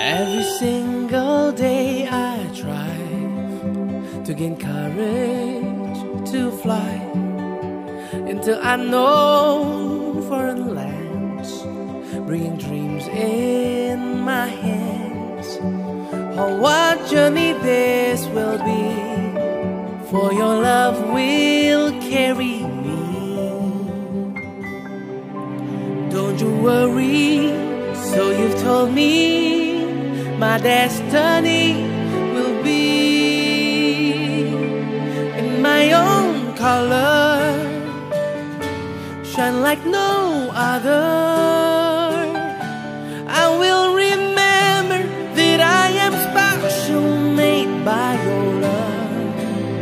Every single day I try to gain courage to fly into unknown foreign lands, bringing dreams in my hands. Oh, what journey this will be, for your love will carry me. Don't you worry, so you've told me my destiny will be in my own color, shine like no other. I will remember that I am special, made by your love.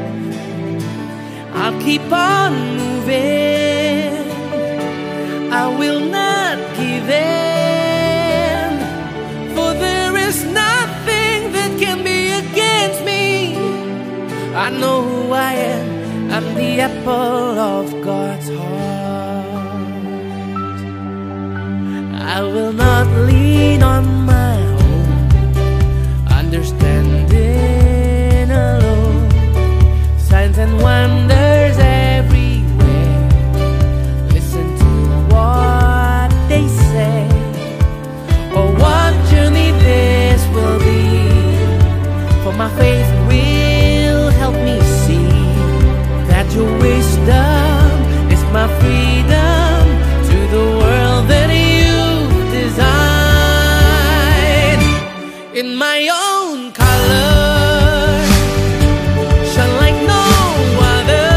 I'll keep on moving, I will not give in, for there is nothing that can be against me. I know who I am, I'm the apple of God's heart. I will not lean on my own understanding alone. Signs and wonders everywhere, listen to what they say. Oh, what journey this will be, for my faith will help me see that your wisdom is my freedom to the world that you've designed. In my own color, shine like no other.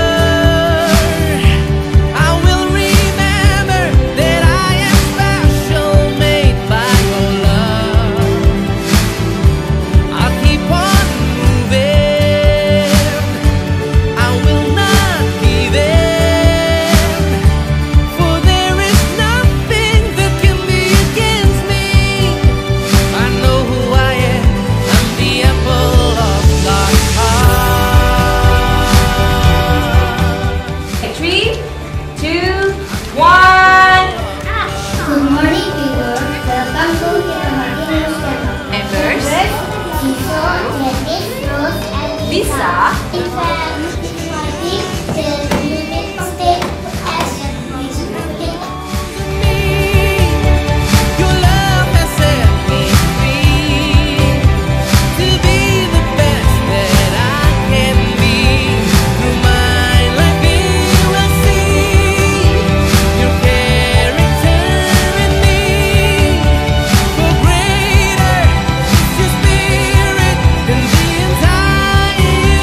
I will remember that I am special, made by your love. I'll keep on moving, I will not give in, for there is nothing that can be against me. I know who I am, I'm the apple of God's heart. 3, 2, 1. Good morning, viewers. Welcome to Tita Martin News Channel. And first, Jisoo, Janice, Rose, and Lisa. In fact, I think the United States has Your love has set me free to be the best that I can be. Through my life you will see your character in me. For greater is your spirit than the entire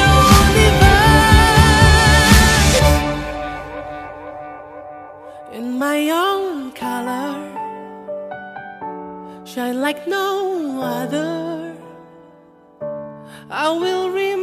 universe. In my own color, shine like no other. I will